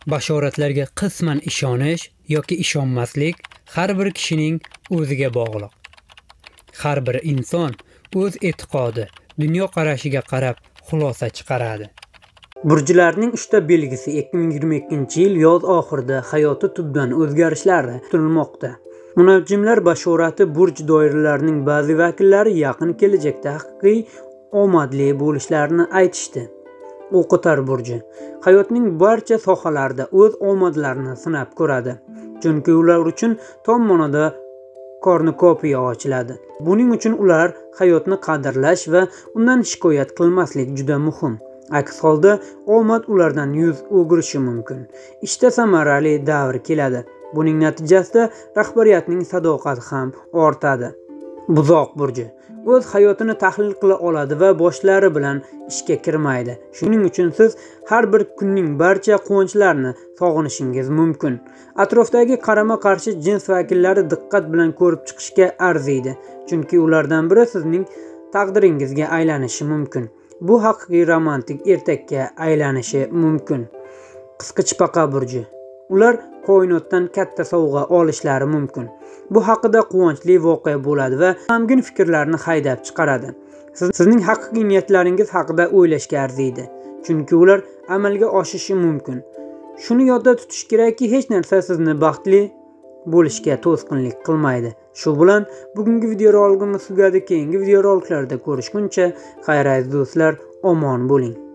Bashoratlarga qisman ishonish yoki ishonmaslik har bir kishining o'ziga bog'liq. Har bir inson o'z e'tiqodi, dunyoqarashiga qarab xulosa chiqaradi. Burjlarning 3ta belgisi 2022-yil yoz oxirida hayoti tubdan o'zgarishlar kutilmoqda. Munajjimlar bashorati burj doiralarining ba'zi vakillari yaqin kelajakda haqiqiy omadli bo'lishlarini aytishdi. O'qitar burji hayotning barcha sohalarida o'z omadlarini sinab ko'radi. Chunki ular uchun tom ma'noda kornukopiya ochiladi. Buning uchun ular hayotni qadrlash va undan shikoyat qilmaslik juda muhim. Aks holda omad ulardan yuz o'girishi mumkin. Ishda samarali davr keladi. Buning natijasida rahbariyatning sadoqati ham ortadi. Buzoq burji o'z hayotini tahlil qila oladi va boshlari bilan ishga kirmaydi. Shuning uchun siz har bir kunning barcha quvonchlarini sog'inishingiz mumkin. Atrofdagi qarama-qarshi jins vakillari diqqat bilan ko'rib chiqishga arziydi. Chunki ulardan biri sizning taqdiringizga aylanishi mumkin. Bu haqiqiy romantik ertakka aylanishi mumkin. Qisqichbaqa burji ular koinotdan katta sovg'a olishlari mumkin. Bu haqida quvonchli voqea bo'ladi va g'amgin fikrlarni haydab chiqaradi. Sizning haqiqiy niyatlaringiz haqida o'ylashga arziydi, chunki ular amalga oshishi mumkin. Shuni yodda tutish kerakki, hech narsa sizni baxtli bo'lishga to'sqinlik qilmaydi. Shu bilan bugungi videorolikimiz tugadi. Keyingi videoroliklarda ko'rishguncha, xayr aziz do'stlar, omon bo'ling.